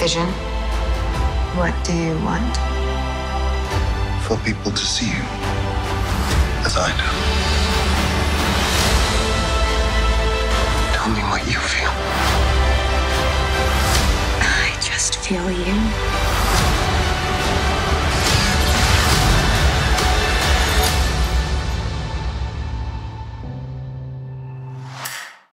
vision. What do you want? For people to see you as I do. Tell me what you feel. I just feel you.